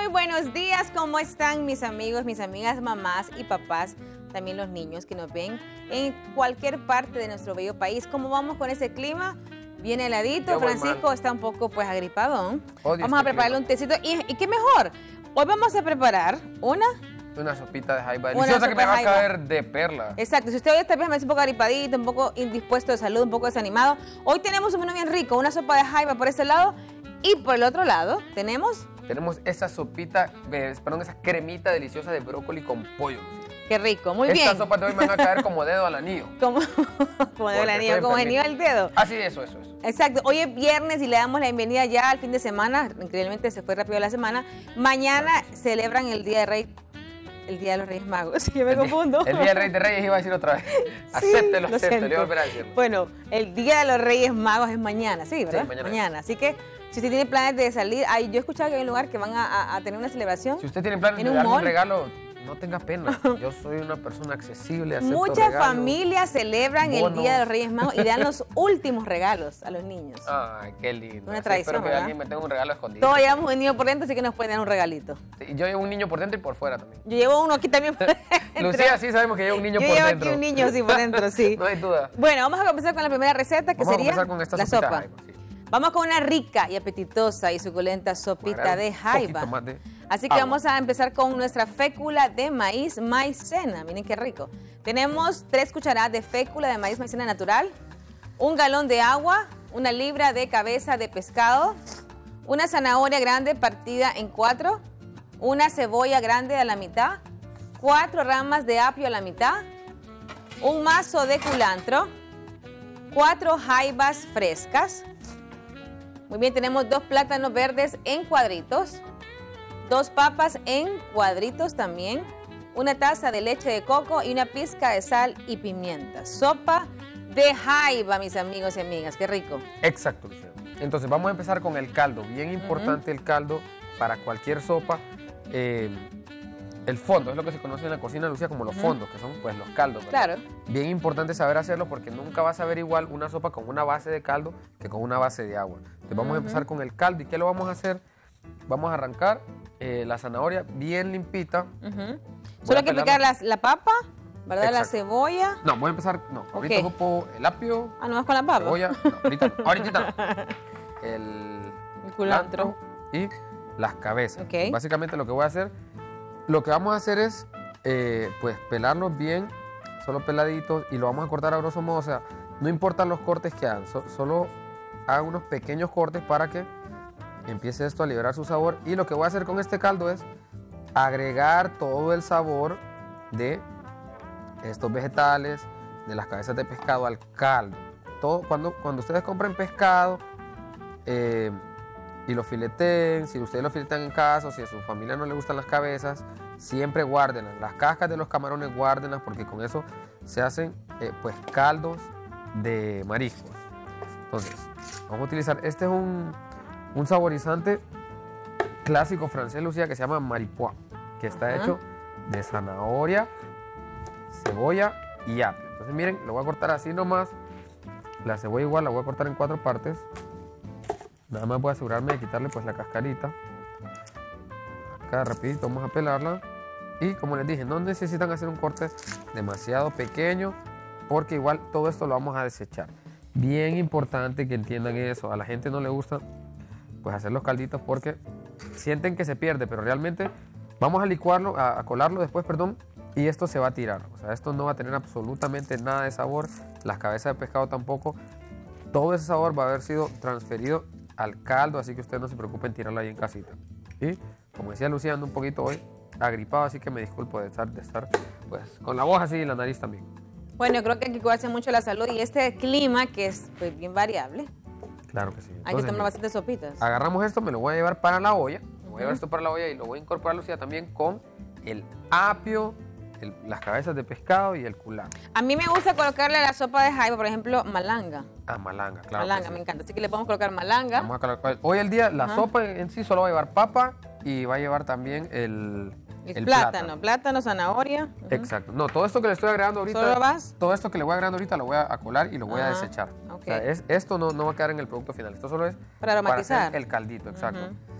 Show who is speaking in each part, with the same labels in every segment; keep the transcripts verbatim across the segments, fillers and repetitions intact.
Speaker 1: Muy buenos días, ¿cómo están mis amigos, mis amigas, mamás y papás? También los niños que nos ven en cualquier parte de nuestro bello país. ¿Cómo vamos con ese clima? Bien heladito, Francisco está un poco pues agripadón.
Speaker 2: Odio
Speaker 1: vamos
Speaker 2: este
Speaker 1: a prepararle
Speaker 2: clima.
Speaker 1: un tecito. ¿Y, ¿Y qué mejor? Hoy vamos a preparar una...
Speaker 2: Una sopita de jaiba
Speaker 1: Una
Speaker 2: deliciosa que
Speaker 1: sopa
Speaker 2: me va a
Speaker 1: jaiba.
Speaker 2: caer de perla.
Speaker 1: Exacto, si usted hoy está bien, un poco agripadito, un poco indispuesto de salud, un poco desanimado, hoy tenemos un menú bien rico, una sopa de jaiba por este lado y por el otro lado tenemos...
Speaker 2: Tenemos esa sopita, eh, perdón, esa cremita deliciosa de brócoli con pollo.
Speaker 1: Qué rico, muy
Speaker 2: Estas
Speaker 1: bien.
Speaker 2: sopas de hoy me van a caer como dedo al anillo.
Speaker 1: Como, como de la
Speaker 2: Porque
Speaker 1: niña,
Speaker 2: estoy
Speaker 1: como
Speaker 2: enfermito.
Speaker 1: anillo al dedo.
Speaker 2: Así, eso, eso, eso.
Speaker 1: Exacto, hoy es viernes y le damos la bienvenida ya al fin de semana, increíblemente se fue rápido la semana. Mañana celebran el Día de Rey, el Día de los Reyes Magos, yo me
Speaker 2: El día-
Speaker 1: confundo.
Speaker 2: El día del Rey de Reyes iba a decir otra vez. Acéptelo,
Speaker 1: lo
Speaker 2: acéptelo,
Speaker 1: siento.
Speaker 2: yo voy a volver a decirlo.
Speaker 1: Bueno, el Día de los Reyes Magos es mañana, sí, ¿verdad?
Speaker 2: Sí, mañana.
Speaker 1: Así que si usted tiene planes de salir, ay, yo he escuchado que hay un lugar que van a, a- a tener una celebración.
Speaker 2: Si usted tiene planes
Speaker 1: ¿En
Speaker 2: de
Speaker 1: un
Speaker 2: darme un
Speaker 1: mall?
Speaker 2: regalo, no tenga pena. Yo soy una persona accesible, acepto
Speaker 1: Muchas
Speaker 2: regalos.
Speaker 1: familias celebran el
Speaker 2: bonos.
Speaker 1: Día de los Reyes Magos y dan los últimos regalos a los niños.
Speaker 2: Ay, qué lindo.
Speaker 1: Una
Speaker 2: Así
Speaker 1: tradición,
Speaker 2: espero que
Speaker 1: ¿verdad?
Speaker 2: alguien me tenga un regalo escondido.
Speaker 1: Todos llevamos un niño por dentro, así que nos pueden dar un regalito.
Speaker 2: Sí, yo llevo un niño por dentro y por fuera también.
Speaker 1: Yo llevo uno aquí también por dentro.
Speaker 2: Lucía, sí sabemos que lleva un niño
Speaker 1: Yo
Speaker 2: por
Speaker 1: llevo
Speaker 2: dentro.
Speaker 1: aquí un niño, sí, por dentro, sí.
Speaker 2: No hay duda.
Speaker 1: Bueno, vamos a comenzar con la primera receta, que
Speaker 2: Vamos a
Speaker 1: sería
Speaker 2: comenzar con esta
Speaker 1: la
Speaker 2: sopita de
Speaker 1: sopa.
Speaker 2: jaiba, sí.
Speaker 1: Vamos con una rica y apetitosa y suculenta sopita
Speaker 2: Agregar
Speaker 1: de
Speaker 2: un
Speaker 1: jaiba.
Speaker 2: poquito más de
Speaker 1: Así que
Speaker 2: agua.
Speaker 1: vamos a empezar con nuestra fécula de maíz maicena. Miren qué rico. Tenemos tres cucharadas de fécula de maíz maicena natural, un galón de agua, una libra de cabeza de pescado, una zanahoria grande partida en cuatro, una cebolla grande a la mitad, cuatro ramas de apio a la mitad, un mazo de culantro, cuatro jaibas frescas. Muy bien, tenemos dos plátanos verdes en cuadritos, dos papas en cuadritos también, una taza de leche de coco y una pizca de sal y pimienta. Sopa de jaiba, mis amigos y amigas, qué rico.
Speaker 2: Exacto, Lucía. Entonces vamos a empezar con el caldo. Bien importante el caldo para cualquier sopa. Eh, el fondo es lo que se conoce en la cocina, Lucía, como los
Speaker 1: Ujú.
Speaker 2: fondos, que son pues los caldos, ¿verdad?
Speaker 1: Claro.
Speaker 2: Bien importante saber hacerlo porque nunca vas a ver igual una sopa con una base de caldo que con una base de agua. Entonces vamos
Speaker 1: Ujú.
Speaker 2: a empezar con el caldo. ¿Y qué lo vamos a hacer? Vamos a arrancar eh, la zanahoria bien limpita.
Speaker 1: Ujú.
Speaker 2: Voy
Speaker 1: Solo
Speaker 2: a
Speaker 1: hay que
Speaker 2: pelarla.
Speaker 1: picar las- la papa, ¿verdad? La
Speaker 2: Exacto.
Speaker 1: cebolla.
Speaker 2: No, voy a empezar, no, ahorita
Speaker 1: Ok.
Speaker 2: ocupo el apio,
Speaker 1: Ah, no más con la papa.
Speaker 2: cebolla, no, ahorita, no, ahorita no. El
Speaker 1: El culantro.
Speaker 2: y las cabezas.
Speaker 1: Ok.
Speaker 2: Básicamente lo que voy a hacer, lo que vamos a hacer es, eh, pues, pelarlos bien, solo peladitos, y lo vamos a cortar a grosso modo. O sea, no importan los cortes que hagan, so- solo hagan unos pequeños cortes para que empiece esto a liberar su sabor. Y lo que voy a hacer con este caldo es agregar todo el sabor de estos vegetales, de las cabezas de pescado al caldo. Todo, cuando, cuando ustedes compren pescado, eh, y lo fileteen, si ustedes lo filetean en casa o si a su familia no le gustan las cabezas, siempre guárdenlas. Las cascas de los camarones guárdenlas porque con eso se hacen eh, pues caldos de mariscos. Entonces, vamos a utilizar, este es un, un saborizante clásico francés, Lucía, que se llama maripois, que está
Speaker 1: Ajá.
Speaker 2: hecho de zanahoria, cebolla y apio. Entonces miren, lo voy a cortar así nomás. La cebolla igual la voy a cortar en cuatro partes. Nada más voy a asegurarme de quitarle pues la cascarita. Acá rapidito vamos a pelarla. Y como les dije, no necesitan hacer un corte demasiado pequeño porque igual todo esto lo vamos a desechar. Bien importante que entiendan eso. A la gente no le gusta pues hacer los calditos porque sienten que se pierde, pero realmente vamos a licuarlo, a, a colarlo después, perdón, y esto se va a tirar. O sea, esto no va a tener absolutamente nada de sabor. Las cabezas de pescado tampoco. Todo ese sabor va a haber sido transferido al caldo, así que ustedes no se preocupen tirarlo ahí en casita. Y como decía Lucía, ando un poquito hoy agripado, así que me disculpo de estar, de estar pues con la voz así y la nariz también.
Speaker 1: Bueno, creo que hay que cuidarse mucho la salud y este clima que es pues, bien variable.
Speaker 2: Claro que sí.
Speaker 1: Hay que
Speaker 2: Entonces,
Speaker 1: tomar
Speaker 2: mira,
Speaker 1: bastante sopitas.
Speaker 2: agarramos esto, me lo voy a llevar para la olla. Me voy a
Speaker 1: Ujú.
Speaker 2: llevar esto para la olla y lo voy a incorporar, Lucía, también con el apio, el- las cabezas de pescado y el culantro.
Speaker 1: A mí me gusta colocarle a la sopa de jaiba, por ejemplo, malanga.
Speaker 2: Ah, malanga, claro.
Speaker 1: malanga,
Speaker 2: que sí.
Speaker 1: me encanta. Así que le podemos colocar malanga.
Speaker 2: Vamos a colocar- Hoy el día, la
Speaker 1: Ajá.
Speaker 2: sopa en sí solo va a llevar papa y va a llevar también el,
Speaker 1: el,
Speaker 2: el
Speaker 1: plátano, plátano, zanahoria. Ujú.
Speaker 2: Exacto. No, todo esto que le estoy agregando ahorita,
Speaker 1: ¿Solo vas?
Speaker 2: todo esto que le voy agregando ahorita lo voy a, a colar y lo voy a
Speaker 1: Ajá,
Speaker 2: desechar.
Speaker 1: ok.
Speaker 2: O sea, es, esto no, no va a quedar en el producto final. Esto solo es
Speaker 1: Para aromatizar.
Speaker 2: hacer el caldito, exacto.
Speaker 1: Ujú.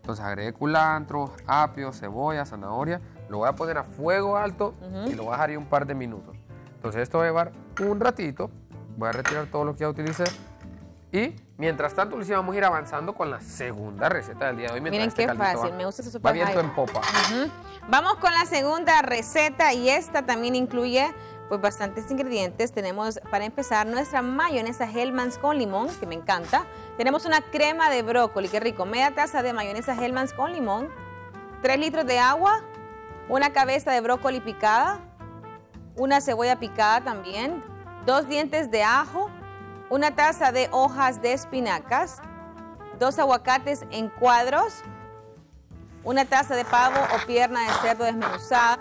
Speaker 2: Entonces agregué culantro, apio, cebolla, zanahoria. Lo voy a poner a fuego alto uh-huh. y lo voy a dejar ahí un par de minutos. Entonces esto va a llevar un ratito. Voy a retirar todo lo que ya utilicé. Y mientras tanto, Lucía, vamos a ir avanzando con la segunda receta del día de hoy.
Speaker 1: Miren
Speaker 2: este
Speaker 1: qué fácil,
Speaker 2: va,
Speaker 1: me gusta esa sopa.
Speaker 2: Va viento en popa.
Speaker 1: Uh-huh. Vamos con la segunda receta y esta también incluye pues bastantes ingredientes. Tenemos para empezar nuestra mayonesa Hellmann's con limón, que me encanta. Tenemos una crema de brócoli, qué rico. Media taza de mayonesa Hellmann's con limón. Tres litros de agua. Una cabeza de brócoli picada. Una cebolla picada también. Dos dientes de ajo. Una taza de hojas de espinacas. Dos aguacates en cuadros. Una taza de pavo o pierna de cerdo desmenuzada.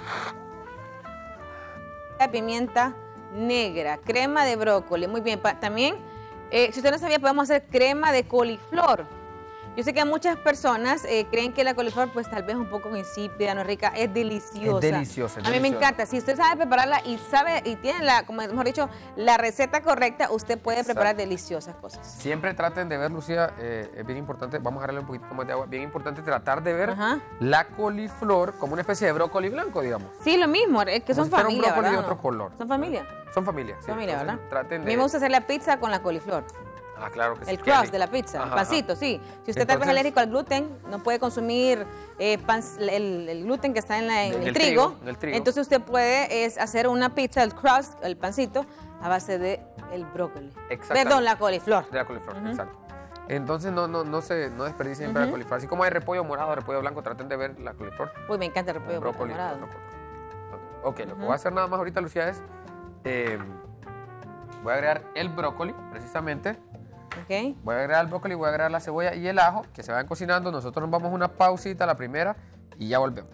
Speaker 1: Pimienta negra, crema de brócoli, muy bien. También, eh, si usted no sabía, podemos hacer crema de coliflor. Yo sé que muchas personas eh, creen que la coliflor pues tal vez un poco insípida, no es rica, es deliciosa.
Speaker 2: Es deliciosa. Es
Speaker 1: A mí
Speaker 2: deliciosa.
Speaker 1: me encanta. Si usted sabe prepararla y sabe y tiene la, como hemos dicho, la receta correcta, usted puede preparar Exacto. deliciosas cosas.
Speaker 2: Siempre traten de ver, Lucía, eh, es bien importante, vamos a darle un poquito más de agua, bien importante tratar de ver
Speaker 1: Ajá.
Speaker 2: la coliflor como una especie de brócoli blanco, digamos.
Speaker 1: Sí, lo mismo, es que
Speaker 2: como
Speaker 1: son
Speaker 2: si fuera
Speaker 1: familia,
Speaker 2: un brócoli
Speaker 1: ¿verdad?
Speaker 2: de otro color.
Speaker 1: ¿Son familia?
Speaker 2: Son familia, sí.
Speaker 1: Familia,
Speaker 2: Entonces,
Speaker 1: ¿verdad?
Speaker 2: Traten de...
Speaker 1: A mí me gusta hacer la pizza con la coliflor.
Speaker 2: Ah, claro que sí.
Speaker 1: El crust de la pizza,
Speaker 2: ajá,
Speaker 1: el pancito,
Speaker 2: ajá.
Speaker 1: sí. Si usted tal vez es alérgico al gluten, no puede consumir eh, pan, el, el gluten que está en, la, en,
Speaker 2: en
Speaker 1: el,
Speaker 2: el,
Speaker 1: trigo,
Speaker 2: trigo, en el trigo,
Speaker 1: entonces usted puede es, hacer una pizza, el crust, el pancito, a base de el brócoli. Perdón, la coliflor.
Speaker 2: De la coliflor, uh-huh. exacto. Entonces no, no, no se no desperdicien siempre uh-huh. la coliflor. Así como hay repollo morado, repollo blanco, traten de ver la coliflor.
Speaker 1: Uy, me encanta el repollo
Speaker 2: brócoli,
Speaker 1: morado.
Speaker 2: Ok, lo uh-huh. que voy a hacer nada más ahorita, Lucía, es... Eh, voy a agregar el brócoli, precisamente.
Speaker 1: Okay.
Speaker 2: Voy a agregar el brócoli, voy a agregar la cebolla y el ajo, que se vayan cocinando. Nosotros nos vamos a una pausita, la primera, y ya volvemos.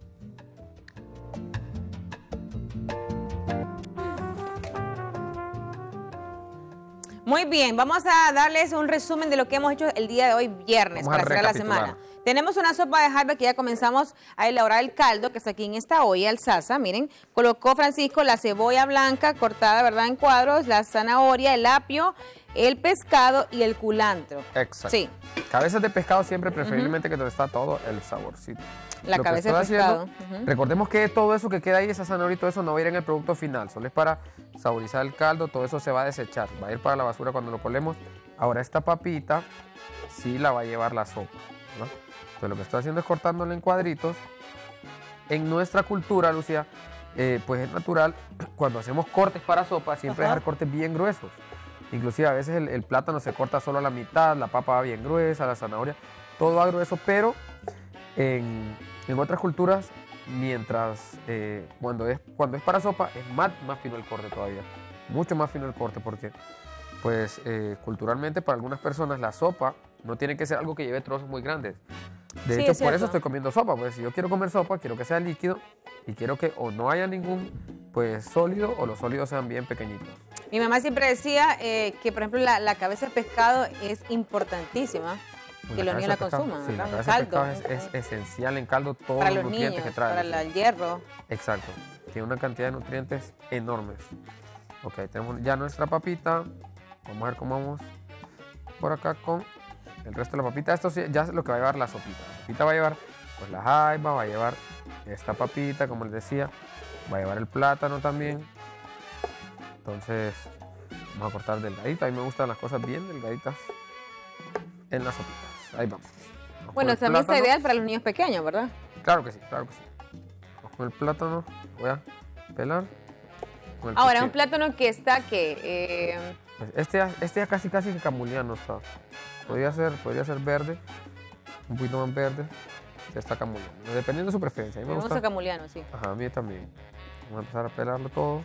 Speaker 1: Muy bien, vamos a darles un resumen de lo que hemos hecho el día de hoy, viernes,
Speaker 2: vamos
Speaker 1: para cerrar la semana. Tenemos una sopa de jaiba que ya comenzamos a elaborar el caldo, que está aquí en esta olla, el sasa, miren. Colocó Francisco la cebolla blanca cortada, ¿verdad?, en cuadros, la zanahoria, el apio, el pescado y el culantro.
Speaker 2: Exacto.
Speaker 1: Sí.
Speaker 2: Cabezas de pescado siempre, preferiblemente uh-huh. que donde está todo el saborcito.
Speaker 1: La
Speaker 2: Lo
Speaker 1: cabeza de pescado.
Speaker 2: Haciendo, uh-huh. Recordemos que todo eso que queda ahí, esa zanahoria y todo eso, no va a ir en el producto final. Solo es para saborizar el caldo, todo eso se va a desechar. Va a ir para la basura cuando lo colemos. Ahora esta papita sí la va a llevar la sopa, ¿no? Entonces lo que estoy haciendo es cortándola en cuadritos. En nuestra cultura, Lucía, eh, pues es natural, cuando hacemos cortes para sopa, siempre
Speaker 1: Ajá.
Speaker 2: dejar cortes bien gruesos. Inclusive a veces el, el plátano se corta solo a la mitad, la papa va bien gruesa, la zanahoria, todo va grueso, pero en, en otras culturas, mientras eh, cuando, es, cuando es para sopa, es más, más fino el corte todavía, mucho más fino el corte, porque pues eh, culturalmente para algunas personas la sopa no tiene que ser algo que lleve trozos muy grandes. De
Speaker 1: sí,
Speaker 2: hecho,
Speaker 1: es
Speaker 2: por
Speaker 1: cierto.
Speaker 2: eso estoy comiendo sopa, pues si yo quiero comer sopa, quiero que sea líquido y quiero que o no haya ningún pues sólido o los sólidos sean bien pequeñitos.
Speaker 1: Mi mamá siempre decía eh, que, por ejemplo, la, la cabeza de pescado es importantísima,
Speaker 2: Pues
Speaker 1: que los niños la
Speaker 2: pescado,
Speaker 1: consuman.
Speaker 2: Sí, la
Speaker 1: ¿verdad?
Speaker 2: cabeza de
Speaker 1: caldo.
Speaker 2: pescado es, es esencial en caldo, todos
Speaker 1: para
Speaker 2: los
Speaker 1: los
Speaker 2: nutrientes
Speaker 1: niños,
Speaker 2: que trae.
Speaker 1: para la- el hierro.
Speaker 2: Exacto, tiene una cantidad de nutrientes enormes. Ok, tenemos ya nuestra papita. Vamos a ver cómo vamos por acá con el resto de la papita. Esto sí, ya es lo que va a llevar la sopita. La sopita va a llevar pues la jaiba, va a llevar esta papita, como les decía, va a llevar el plátano también. Entonces, vamos a cortar delgadito. A mí me gustan las cosas bien delgaditas en las sopitas. Ahí vamos. Vamos
Speaker 1: Bueno,
Speaker 2: con el
Speaker 1: también está
Speaker 2: plátano.
Speaker 1: ideal para los niños pequeños, ¿verdad?
Speaker 2: Claro que sí, claro que sí. Vamos con el plátano. Voy a pelar. Con el
Speaker 1: Ahora,
Speaker 2: cuchillo.
Speaker 1: un plátano que está, que eh,
Speaker 2: Pues Este, ya- este ya casi casi que camuliano está. Podría ser, podría ser verde, un poquito más verde. Ya está camuliano, dependiendo de su preferencia. A mí
Speaker 1: me
Speaker 2: me
Speaker 1: gusta
Speaker 2: gusta.
Speaker 1: camuliano, sí.
Speaker 2: Ajá, a mí también. Vamos a empezar a pelarlo todo.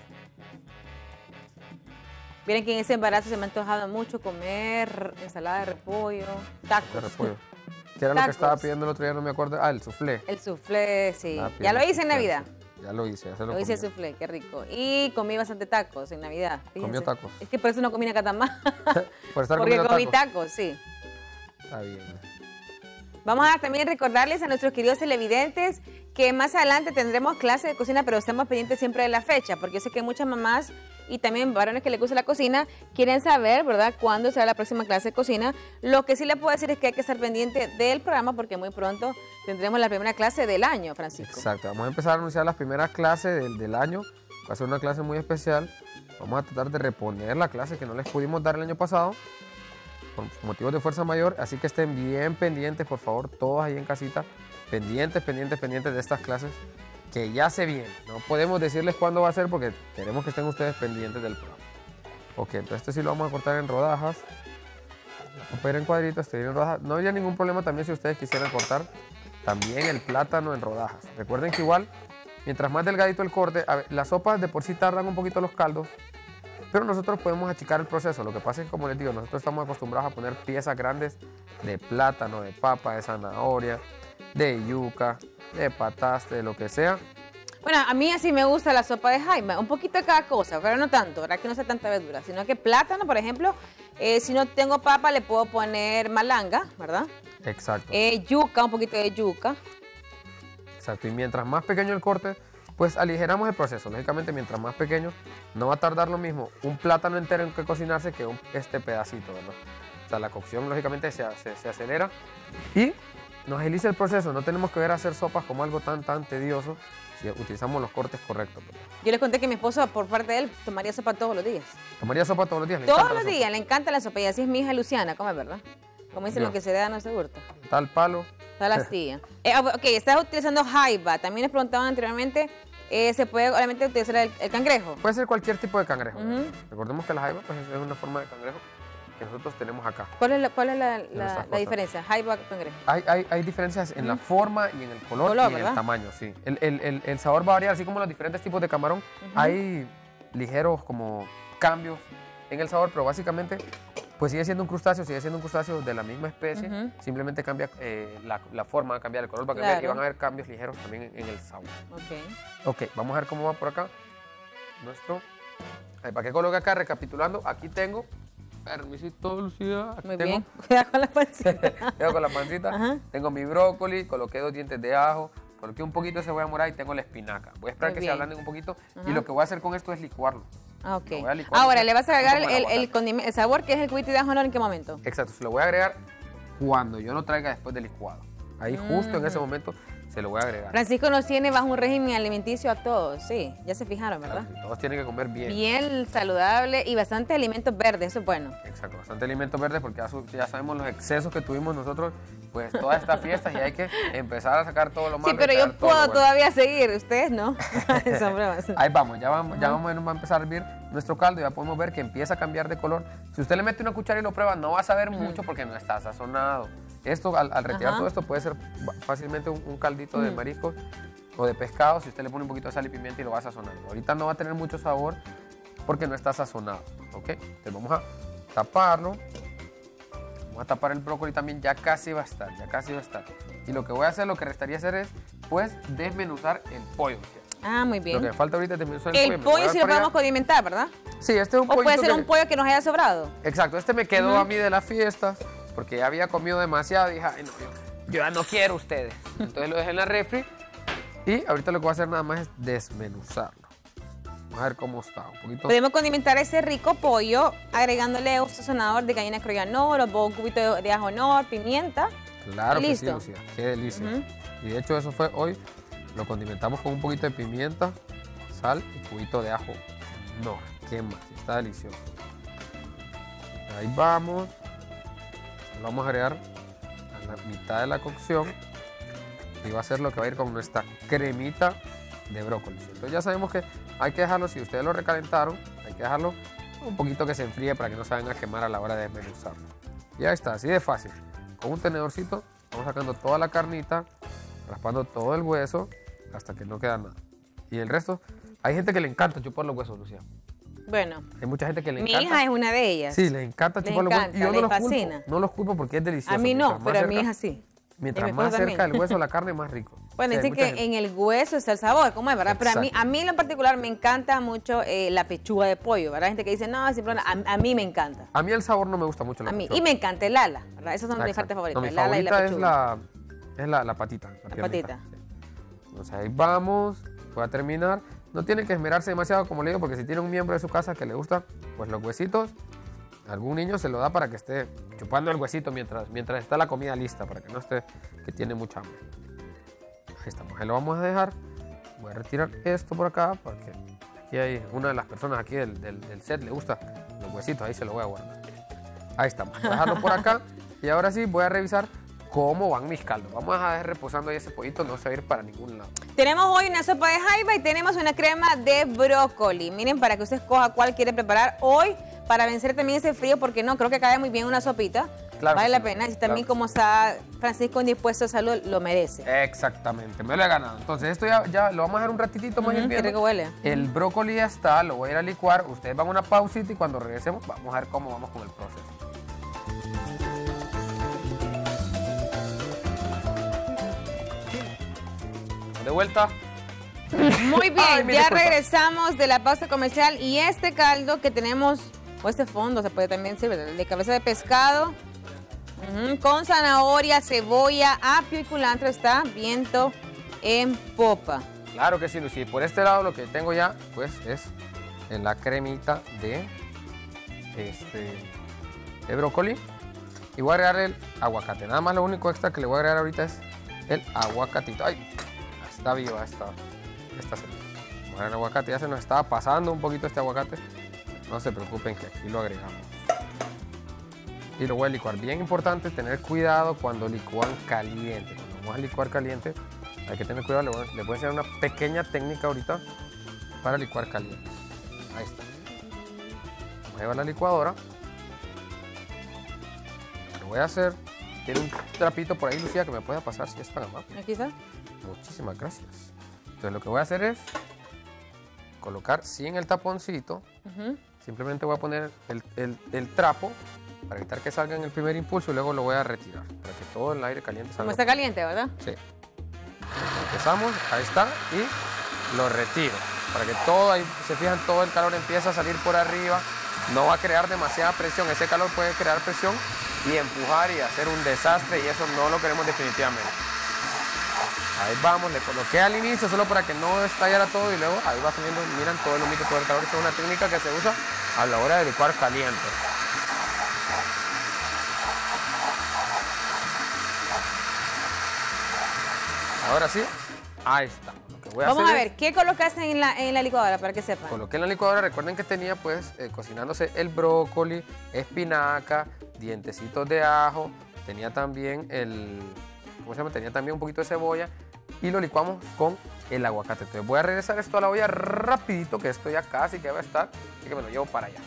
Speaker 1: Miren que en ese embarazo se me ha antojado mucho comer ensalada de repollo, tacos.
Speaker 2: De repollo. ¿Qué era lo que
Speaker 1: Tacos.
Speaker 2: estaba pidiendo el otro día? No me acuerdo. Ah, el soufflé.
Speaker 1: El soufflé, sí.
Speaker 2: Estaba
Speaker 1: Ya
Speaker 2: pidiendo
Speaker 1: lo hice en
Speaker 2: soufflé.
Speaker 1: Navidad.
Speaker 2: Ya lo hice, ya se lo,
Speaker 1: Lo hice el
Speaker 2: comí.
Speaker 1: soufflé, qué rico. Y comí bastante tacos en Navidad.
Speaker 2: ¿Comió
Speaker 1: fíjense.
Speaker 2: tacos?
Speaker 1: Es que por eso no comí más.
Speaker 2: Por estar
Speaker 1: Porque
Speaker 2: comiendo
Speaker 1: comí
Speaker 2: tacos.
Speaker 1: tacos, sí.
Speaker 2: Está bien.
Speaker 1: Vamos a también recordarles a nuestros queridos televidentes que más adelante tendremos clase de cocina, pero estamos pendientes siempre de la fecha, porque yo sé que muchas mamás y también varones que les gusta la cocina, quieren saber, ¿verdad?, cuándo será la próxima clase de cocina. Lo que sí le puedo decir es que hay que estar pendiente del programa porque muy pronto tendremos la primera clase del año, Francisco.
Speaker 2: Exacto, vamos a empezar a anunciar las primeras clases del, del año. Va a ser una clase muy especial. Vamos a tratar de reponer la clase que no les pudimos dar el año pasado por motivos de fuerza mayor, así que estén bien pendientes, por favor, todos ahí en casita, pendientes, pendientes, pendientes de estas clases que ya se vienen. No podemos decirles cuándo va a ser porque queremos que estén ustedes pendientes del programa. Ok, entonces este sí lo vamos a cortar en rodajas. Vamos a ir en cuadritos, este en rodajas. No habría ningún problema también si ustedes quisieran cortar también el plátano en rodajas. Recuerden que igual, mientras más delgadito el corte, a ver, las sopas de por sí tardan un poquito los caldos, pero nosotros podemos achicar el proceso. Lo que pasa es que, como les digo, nosotros estamos acostumbrados a poner piezas grandes de plátano, de papa, de zanahoria, de yuca, de pataste, de lo que sea.
Speaker 1: Bueno, a mí así me gusta la sopa de jaima, un poquito de cada cosa, pero no tanto, ¿verdad? Que no sea tanta verdura, sino que plátano, por ejemplo, eh, si no tengo papa le puedo poner malanga, ¿verdad?
Speaker 2: Exacto.
Speaker 1: Eh, yuca, un poquito de yuca.
Speaker 2: Exacto, y mientras más pequeño el corte, pues aligeramos el proceso. Lógicamente, mientras más pequeño, no va a tardar lo mismo un plátano entero en que cocinarse que un, este pedacito, ¿verdad? O sea, la cocción, lógicamente, se, se, se acelera y nos agiliza el proceso. No tenemos que ver hacer sopas como algo tan, tan tedioso si utilizamos los cortes correctos, ¿verdad?
Speaker 1: Yo les conté que mi esposo, por parte de él, tomaría sopa todos los días.
Speaker 2: ¿Tomaría sopa todos los días? ¿Le
Speaker 1: Todos los días, le encanta la sopa. Y así es mi hija Luciana, come, ¿verdad? Como dicen,
Speaker 2: Yo.
Speaker 1: lo que se da no se hurta.
Speaker 2: Tal palo.
Speaker 1: Todas las tías. Eh, ok, estás utilizando jaiba. También les preguntaban anteriormente, eh, ¿se puede obviamente utilizar el, el cangrejo?
Speaker 2: Puede ser cualquier tipo de cangrejo.
Speaker 1: Ujú.
Speaker 2: Recordemos que la jaiba pues, es una forma de cangrejo que nosotros tenemos acá.
Speaker 1: ¿Cuál es la, cuál es la, la-
Speaker 2: nuestras
Speaker 1: la
Speaker 2: costas.
Speaker 1: diferencia? Jaiba, cangrejo.
Speaker 2: Hay, hay, hay diferencias en la forma y en el color,
Speaker 1: Color,
Speaker 2: y en
Speaker 1: ¿verdad?
Speaker 2: el tamaño, sí. El, el, el, el sabor va a variar, así como los diferentes tipos de camarón. Hay ligeros como cambios en el sabor, pero básicamente pues sigue siendo un crustáceo, sigue siendo un crustáceo de la misma especie.
Speaker 1: Ujú.
Speaker 2: Simplemente cambia eh, la, la forma, va a cambiar el color, va a cambiar, y
Speaker 1: Claro.
Speaker 2: van a haber cambios ligeros también en, en el sabor.
Speaker 1: Ok.
Speaker 2: Ok, vamos a ver cómo va por acá nuestro... Ay, ¿para qué coloque acá? Recapitulando, aquí tengo... Permisito, Lucía. Aquí
Speaker 1: Muy
Speaker 2: tengo,
Speaker 1: bien. Cuidado con la pancita.
Speaker 2: tengo con la pancita.
Speaker 1: Ajá.
Speaker 2: Tengo mi brócoli, coloqué dos dientes de ajo, coloqué un poquito de cebolla morada y tengo la espinaca. Voy a esperar
Speaker 1: Muy
Speaker 2: que
Speaker 1: bien.
Speaker 2: se ablanden un poquito
Speaker 1: Ajá.
Speaker 2: y lo que voy a hacer con esto es licuarlo.
Speaker 1: Ah, ok.
Speaker 2: Lo voy a licuar.
Speaker 1: Ahora, ¿le vas a agregar
Speaker 2: Como el
Speaker 1: el, el,
Speaker 2: aguacate.
Speaker 1: condime- el sabor que es el cubito de ajo, ¿no? ¿En qué momento?
Speaker 2: Exacto, se lo voy a agregar cuando yo lo traiga después del licuado. Ahí justo en ese momento se lo voy a agregar.
Speaker 1: Francisco nos tiene bajo un régimen alimenticio a todos, sí. Ya se fijaron, ¿verdad?
Speaker 2: Claro, todos tienen que comer bien.
Speaker 1: Bien saludable y bastante alimentos verdes, eso es bueno.
Speaker 2: Exacto, bastante alimentos verdes porque ya, su- ya sabemos los excesos que tuvimos nosotros, pues todas estas fiestas y hay que empezar a sacar todo lo malo.
Speaker 1: Sí, pero
Speaker 2: y
Speaker 1: yo
Speaker 2: traer todo lo
Speaker 1: puedo
Speaker 2: bueno.
Speaker 1: todavía seguir, ustedes no. Son bromas.
Speaker 2: Ahí vamos, ya vamos, ya vamos a empezar a hervir nuestro caldo, ya podemos ver que empieza a cambiar de color. Si usted le mete una cuchara y lo prueba, no va a saber mucho porque no está sazonado. Esto, al, al retirar
Speaker 1: Ajá.
Speaker 2: todo esto, puede ser fácilmente un, un caldito de mariscos o de pescado si usted le pone un poquito de sal y pimienta y lo va sazonando. Ahorita no va a tener mucho sabor porque no está sazonado, ¿ok? Entonces vamos a taparlo. Vamos a tapar el brócoli también, ya casi va a estar, ya casi va a estar. Y lo que voy a hacer, lo que restaría hacer es, pues, desmenuzar el pollo.
Speaker 1: Ah, muy
Speaker 2: Lo
Speaker 1: bien.
Speaker 2: que me falta ahorita es desmenuzar el,
Speaker 1: El
Speaker 2: pollo. Me voy a
Speaker 1: pollo
Speaker 2: dar
Speaker 1: sí lo
Speaker 2: para allá.
Speaker 1: podemos condimentar, ¿verdad?
Speaker 2: Sí, este es un
Speaker 1: O
Speaker 2: pollito
Speaker 1: puede ser
Speaker 2: que-
Speaker 1: un pollo que nos haya sobrado.
Speaker 2: Exacto, este me quedó a mí de la fiesta porque ya había comido demasiado y dije, ay, no, yo, yo ya no quiero ustedes. Entonces lo dejé en la refri y ahorita lo que voy a hacer nada más es desmenuzarlo. Vamos a ver cómo está, un poquito.
Speaker 1: Podemos condimentar ese rico pollo agregándole un sazonador de gallina criolla nor, o un cubito de, de ajo nor, pimienta.
Speaker 2: Claro
Speaker 1: y
Speaker 2: que sí,
Speaker 1: listo.
Speaker 2: Lucía, qué delicia.
Speaker 1: Ujú.
Speaker 2: Y de hecho eso fue hoy, lo condimentamos con un poquito de pimienta, sal y cubito de ajo. No, qué más, está delicioso. Ahí vamos. Lo vamos a agregar a la mitad de la cocción y va a ser lo que va a ir con nuestra cremita de brócoli. Entonces ya sabemos que hay que dejarlo, si ustedes lo recalentaron, hay que dejarlo un poquito que se enfríe para que no se vayan a quemar a la hora de desmenuzarlo. Y ahí está, así de fácil. Con un tenedorcito vamos sacando toda la carnita, raspando todo el hueso hasta que no queda nada. Y el resto, hay gente que le encanta chupar los huesos, Lucía.
Speaker 1: Bueno,
Speaker 2: Hay mucha gente que le
Speaker 1: mi
Speaker 2: encanta.
Speaker 1: hija es una de ellas.
Speaker 2: Sí, le encanta
Speaker 1: Le
Speaker 2: chupar los huesos. Y
Speaker 1: encanta,
Speaker 2: yo no
Speaker 1: le
Speaker 2: los
Speaker 1: fascina.
Speaker 2: culpo. No los culpo porque es delicioso.
Speaker 1: A mí
Speaker 2: Mientras
Speaker 1: no,
Speaker 2: más
Speaker 1: pero a mí
Speaker 2: cerca-
Speaker 1: es así.
Speaker 2: Mientras
Speaker 1: Y mi
Speaker 2: más
Speaker 1: esposo
Speaker 2: cerca
Speaker 1: también.
Speaker 2: del hueso la carne, más rico.
Speaker 1: Bueno,
Speaker 2: Sí, hay
Speaker 1: dicen
Speaker 2: mucha
Speaker 1: que
Speaker 2: gente-
Speaker 1: en el hueso está el sabor, ¿cómo es, verdad? Pero a mí,
Speaker 2: Exacto.
Speaker 1: a mí en lo particular me encanta mucho eh, la pechuga de pollo, ¿verdad? Hay gente que dice, no, siempre no. A, a mí me encanta.
Speaker 2: A mí el sabor no me gusta mucho. La
Speaker 1: A mí.
Speaker 2: pechuga.
Speaker 1: Y me encanta el ala, ¿verdad? Esas son
Speaker 2: Ah,
Speaker 1: mis
Speaker 2: exacto.
Speaker 1: partes favoritas,
Speaker 2: No, mi
Speaker 1: el ala y la
Speaker 2: favorita es
Speaker 1: pechuga.
Speaker 2: la, es la, la patita. La, piernita.
Speaker 1: patita.
Speaker 2: Sí. Entonces ahí vamos. Voy a terminar. No tiene que esmerarse demasiado, como le digo, porque si tiene un miembro de su casa que le gusta, pues los huesitos, algún niño se lo da para que esté chupando el huesito mientras, mientras está la comida lista, para que no esté, que tiene mucha hambre. Ahí estamos, ahí lo vamos a dejar. Voy a retirar esto por acá, porque aquí hay una de las personas aquí del, del, del set, le gusta los huesitos, ahí se lo voy a guardar. Ahí estamos, voy a dejarlo por acá. Y ahora sí, voy a revisar cómo van mis caldos. Vamos a dejar reposando ahí ese pollito, no se va a ir para ningún lado.
Speaker 1: Tenemos hoy una sopa de jaiba y tenemos una crema de brócoli. Miren, para que usted escoja cuál quiere preparar hoy para vencer también ese frío, porque no, creo que cae muy bien una sopita. Claro, vale la sí, pena. Y también, claro, como está Francisco indispuesto a salud, lo merece.
Speaker 2: Exactamente, me lo he ganado. Entonces esto ya, ya lo vamos a dejar un ratitito más.
Speaker 1: Uh-huh, qué rico huele.
Speaker 2: El brócoli ya está, lo voy a ir a licuar. Ustedes van a una pausita y cuando regresemos vamos a ver cómo vamos con el proceso. De vuelta.
Speaker 1: Muy bien, Ay, ya regresamos de la pausa comercial y este caldo que tenemos, o este fondo se puede también servir, de cabeza de pescado, uh-huh, con zanahoria, cebolla, apio y culantro, está viento en popa.
Speaker 2: Claro que sí, Lucy. Por este lado lo que tengo ya, pues, es en la cremita de, este, de brócoli. Y voy a agregar el aguacate. Nada más lo único extra que le voy a agregar ahorita es el aguacatito. Ay, está viva esta, esta semilla. Vamos a agregar el aguacate. Ya se nos estaba pasando un poquito este aguacate. No se preocupen que aquí lo agregamos. Y lo voy a licuar. Bien importante tener cuidado cuando licúan caliente. Cuando vamos a licuar caliente, hay que tener cuidado. Le voy, le voy a enseñar una pequeña técnica ahorita para licuar caliente. Ahí está. Vamos a llevar la licuadora. Lo voy a hacer. Tiene un trapito por ahí, Lucía, que me pueda pasar si es tan amable.
Speaker 1: Aquí está.
Speaker 2: Muchísimas gracias. Entonces lo que voy a hacer es colocar sin el taponcito. Uh-huh. Simplemente voy a poner el, el, el trapo para evitar que salga en el primer impulso y luego lo voy a retirar para que todo el aire caliente salga.
Speaker 1: Como está caliente, ¿verdad?
Speaker 2: Sí. Empezamos, ahí está, y lo retiro para que todo, ahí se fijan, todo el calor empieza a salir por arriba. No va a crear demasiada presión. Ese calor puede crear presión y empujar y hacer un desastre, y eso no lo queremos definitivamente. Ahí vamos, le coloqué al inicio solo para que no estallara todo y luego ahí va saliendo, miran todo el humito, todo el calor. Esta es una técnica que se usa a la hora de licuar caliente. Ahora sí, ahí está. Lo que voy a
Speaker 1: Vamos
Speaker 2: hacer
Speaker 1: a ver,
Speaker 2: es,
Speaker 1: ¿qué colocaste en la, en la licuadora para que sepan?
Speaker 2: Coloqué en la licuadora, recuerden que tenía pues eh, cocinándose el brócoli, espinaca, dientecitos de ajo, tenía también el, ¿cómo se llama? Tenía también un poquito de cebolla y lo licuamos con el aguacate. Entonces voy a regresar esto a la olla rapidito, que esto ya casi que va a estar, así que me lo llevo para allá.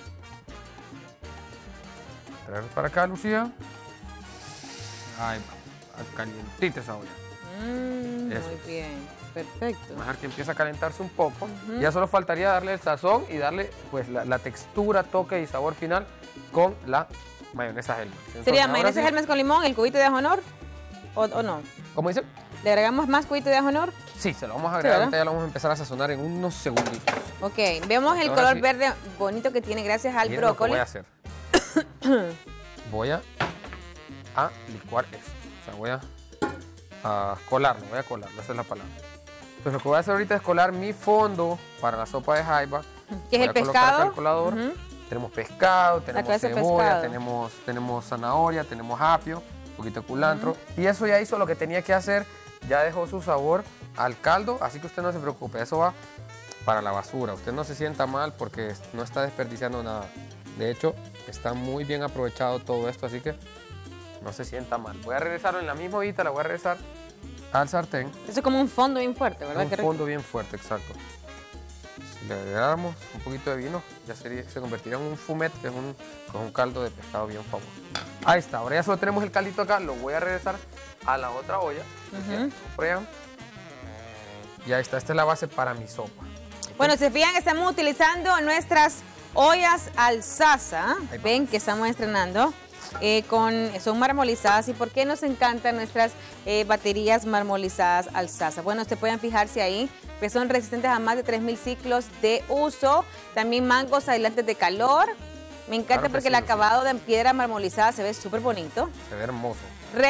Speaker 2: Traer para acá, Lucía. Ahí va, calientita esa olla.
Speaker 1: Mm, muy bien, perfecto.
Speaker 2: Vamos a dejar que empiece a calentarse un poco. Uh-huh. Ya solo faltaría darle el sazón y darle pues la, la textura, toque y sabor final con la mayonesa Hellmann's. Entonces,
Speaker 1: ¿sería mayonesa sí, Hellmann's con limón, el cubito de ajo honor o, o no?
Speaker 2: ¿Cómo dice?
Speaker 1: ¿Le agregamos más cubito de ajo honor?
Speaker 2: Sí, se lo vamos a agregar. Sí, ahorita ya lo vamos a empezar a sazonar en unos segunditos.
Speaker 1: Ok, vemos el color sí, verde bonito que tiene gracias al
Speaker 2: Miren
Speaker 1: brócoli.
Speaker 2: Lo que voy a hacer. Voy a, a licuar esto. O sea, voy a, a colarlo, voy a colarlo, esa es la palabra. Entonces lo que voy a hacer ahorita es colar mi fondo para la sopa de jaiba.
Speaker 1: ¿Qué es el pescado?
Speaker 2: El colador. Uh-huh. Tenemos pescado, tenemos cebolla, pescado. Tenemos, tenemos zanahoria, tenemos apio, un poquito de culantro. Uh-huh. Y eso ya hizo lo que tenía que hacer, ya dejó su sabor al caldo, así que usted no se preocupe, eso va para la basura. Usted no se sienta mal porque no está desperdiciando nada. De hecho, está muy bien aprovechado todo esto, así que no se sienta mal. Voy a regresarlo en la misma ollita, la voy a regresar al sartén.
Speaker 1: Eso es como un fondo bien fuerte, ¿verdad?
Speaker 2: Un fondo bien fuerte, exacto. Si le agregáramos un poquito de vino, ya sería, se convertiría en un fumet, que es un, con un caldo de pescado bien famoso. Ahí está, ahora ya solo tenemos el caldito acá, lo voy a regresar a la otra olla. Uh-huh. Y ahí está, esta es la base para mi sopa.
Speaker 1: Bueno, se fijan, estamos utilizando nuestras ollas Alsasa. Ven que estamos estrenando. Eh, con, son marmolizadas. ¿Y por qué nos encantan nuestras eh, baterías marmolizadas Alsasa? Bueno, ustedes pueden fijarse ahí que son resistentes a más de tres mil ciclos de uso. También mangos aislantes de calor. Me encanta claro porque sí, el acabado de piedra marmolizada se ve súper bonito.
Speaker 2: Se ve hermoso.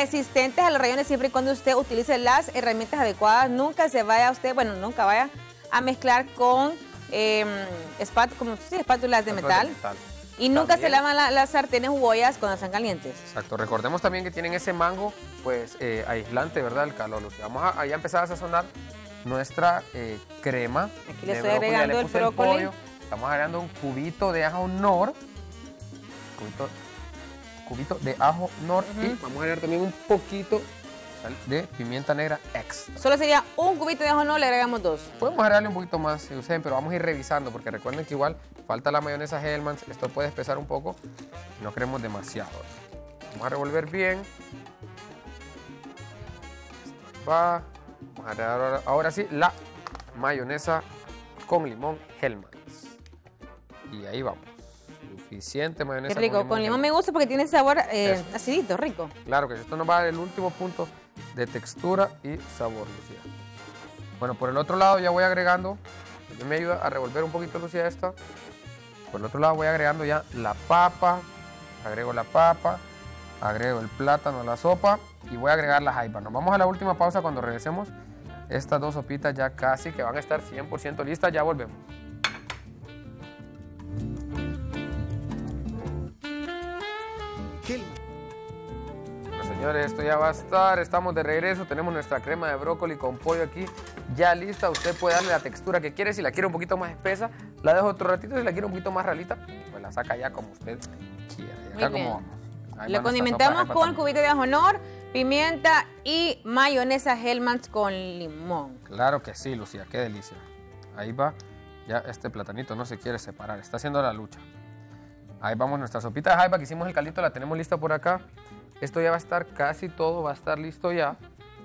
Speaker 1: Resistentes a los rayones siempre y cuando usted utilice las herramientas adecuadas. Nunca se vaya usted, bueno, nunca vaya a mezclar con eh, espát como, sí, espátulas de metal. de metal. Y nunca también se lavan la, las sartenes u ollas cuando están calientes.
Speaker 2: Exacto. Recordemos también que tienen ese mango, pues, eh, aislante, ¿verdad? El calor, Lucía. Vamos a, a ya empezar a sazonar nuestra eh, crema.
Speaker 1: Aquí le estoy agregando el brócoli.
Speaker 2: El Estamos agregando un cubito de ajo nor. Cubito, cubito de ajo nor. Uh-huh. Y vamos a agregar también un poquito de pimienta negra extra.
Speaker 1: Solo sería un cubito de ajo nor, le agregamos dos.
Speaker 2: Podemos agregarle un poquito más, si ustedes, pero vamos a ir revisando, porque recuerden que igual falta la mayonesa Hellmann's. Esto puede espesar un poco. No queremos demasiado. Vamos a revolver bien. Va. Vamos a agregar ahora, ahora sí la mayonesa con limón Hellmann's. Y ahí vamos. Suficiente mayonesa.
Speaker 1: Qué rico, con limón, con limón me gusta porque tiene sabor eh, acidito, rico.
Speaker 2: Claro que esto nos va a dar el último punto de textura y sabor, Lucía. Bueno, por el otro lado ya voy agregando, me ayuda a revolver un poquito, Lucía, esta. Por el otro lado voy agregando ya la papa, agrego la papa, agrego el plátano a la sopa y voy a agregar la jaiba. Nos vamos a la última pausa cuando regresemos. Estas dos sopitas ya casi que van a estar cien por ciento listas, ya volvemos. Bueno, señores, esto ya va a estar, estamos de regreso, tenemos nuestra crema de brócoli con pollo aquí ya lista. Usted puede darle la textura que quiere, si la quiere un poquito más espesa, la dejo otro ratito, si la quiere un poquito más ralita, pues la saca ya como usted quiera. Y acá como vamos.
Speaker 1: Lo condimentamos con el cubito de ajo nor, pimienta y mayonesa Hellmann's con limón.
Speaker 2: Claro que sí, Lucía, qué delicia. Ahí va, ya este platanito no se quiere separar, está haciendo la lucha. Ahí vamos, nuestra sopita de jaiba que hicimos el caldito, la tenemos lista por acá. Esto ya va a estar casi todo, va a estar listo ya.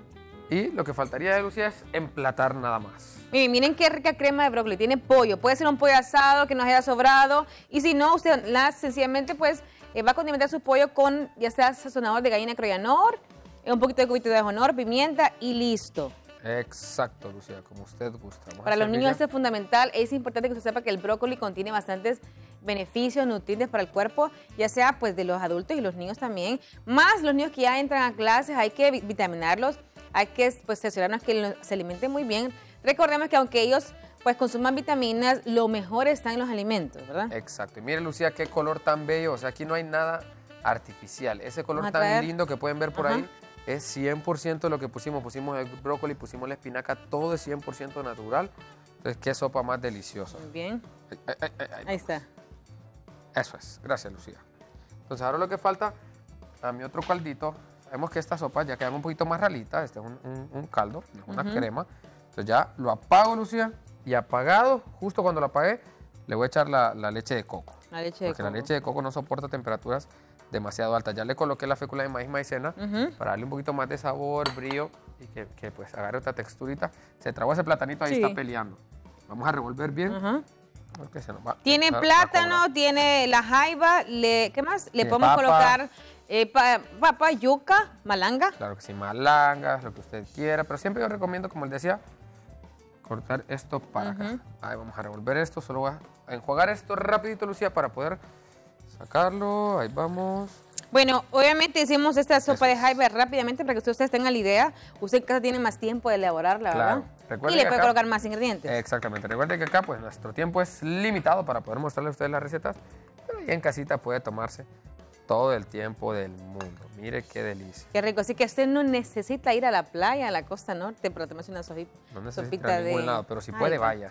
Speaker 2: Y lo que faltaría de Lucía es emplatar nada más.
Speaker 1: Miren, miren qué rica crema de brócoli, tiene pollo. Puede ser un pollo asado que nos haya sobrado. Y si no, usted la, sencillamente pues eh, va a condimentar su pollo con ya sea sazonador de gallina criolla nor, un poquito de cubito de ajo nor, pimienta y listo.
Speaker 2: Exacto, Lucía, como usted gusta. Vamos
Speaker 1: para los niños esto es fundamental, es importante que usted sepa que el brócoli contiene bastantes beneficios, nutrientes para el cuerpo, ya sea pues de los adultos y los niños también. Más los niños que ya entran a clases, hay que vitaminarlos, hay que pues cerciorarnos que se alimenten muy bien. Recordemos que aunque ellos pues consuman vitaminas, lo mejor está en los alimentos, ¿verdad?
Speaker 2: Exacto, y mire, Lucía, qué color tan bello, o sea, aquí no hay nada artificial, ese color tan lindo que pueden ver por Ajá. ahí. Es cien por ciento lo que pusimos, pusimos el brócoli, pusimos la espinaca, todo es cien por ciento natural. Entonces, qué sopa más deliciosa.
Speaker 1: Muy bien.
Speaker 2: Ay, ay, ay, ay,
Speaker 1: Ahí está.
Speaker 2: Eso es, gracias, Lucía. Entonces, ahora lo que falta, a mi otro caldito, sabemos que esta sopa ya queda un poquito más ralita, este es un, un, un caldo, no es una uh-huh. crema. Entonces ya lo apago, Lucía, y apagado, justo cuando lo apagué, le voy a echar la, la leche de coco.
Speaker 1: La leche de
Speaker 2: porque
Speaker 1: coco.
Speaker 2: la leche de coco no soporta temperaturas demasiado alta. Ya le coloqué la fécula de maíz maicena uh-huh. para darle un poquito más de sabor, brillo y que, que pues agarre otra texturita. Se trabó ese platanito, ahí sí. está peleando. Vamos a revolver bien. Uh-huh. Se nos va
Speaker 1: tiene plátano, tiene la jaiba, le, ¿qué más? Le podemos papa. colocar eh, pa, papa, yuca, malanga.
Speaker 2: Claro que sí, malanga, lo que usted quiera, pero siempre yo recomiendo, como les decía, cortar esto para uh-huh. acá. Ahí vamos a revolver esto, solo voy a enjuagar esto rapidito, Lucía, para poder sacarlo, ahí vamos.
Speaker 1: Bueno, obviamente hicimos esta sopa Eso. de jaiba rápidamente para que ustedes tengan la idea. Usted en casa tiene más tiempo de elaborarla,
Speaker 2: claro.
Speaker 1: ¿verdad?
Speaker 2: Recuerde
Speaker 1: y le puede
Speaker 2: acá,
Speaker 1: colocar más ingredientes.
Speaker 2: Exactamente. Recuerden que acá pues nuestro tiempo es limitado para poder mostrarles a ustedes las recetas, pero ahí en casita puede tomarse todo el tiempo del mundo. Mire qué delicia.
Speaker 1: Qué rico. Así que usted no necesita ir a la playa, a la costa norte, para tomarse una sopita
Speaker 2: no necesita ir a ningún
Speaker 1: de...
Speaker 2: lado, pero si puede,
Speaker 1: Ay,
Speaker 2: vaya.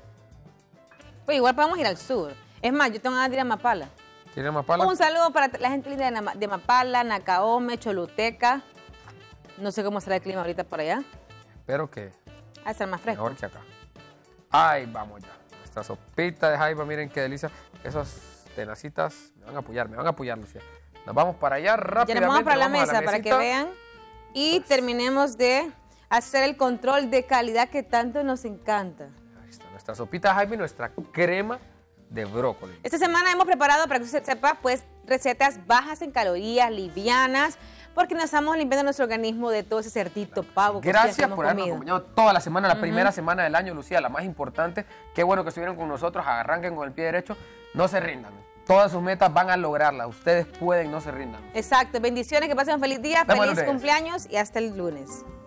Speaker 1: Pues igual podemos ir al sur. Es más, yo tengo ganas de ir a Mapala.
Speaker 2: ¿Quiere Mapala?
Speaker 1: Un saludo para la gente linda de Mapala, Nacaome, Choluteca. No sé cómo será el clima ahorita por allá.
Speaker 2: Espero que...
Speaker 1: Va a estar más fresco.
Speaker 2: Mejor que acá. Ahí vamos ya. Nuestra sopita de jaiba, miren qué delicia. Esas tenacitas me van a apoyar, me van a apoyar, Lucía. Nos vamos para allá rápidamente.
Speaker 1: Ya nos vamos para la mesa la para que vean. Y pues, terminemos de hacer el control de calidad que tanto nos encanta.
Speaker 2: Ahí está nuestra sopita de jaiba y nuestra crema de brócoli.
Speaker 1: Esta semana hemos preparado, para que usted sepa, pues recetas bajas en calorías, livianas, porque nos estamos limpiando nuestro organismo de todo ese cerdito, pavo.
Speaker 2: Gracias por habernos acompañado toda la semana, la uh-huh. primera semana del año, Lucía, la más importante. Qué bueno que estuvieron con nosotros, arranquen con el pie derecho, no se rindan. Todas sus metas van a lograrlas, ustedes pueden, no se rindan.
Speaker 1: Exacto, bendiciones, que pasen un feliz día,
Speaker 2: Dame
Speaker 1: feliz cumpleaños y hasta el lunes.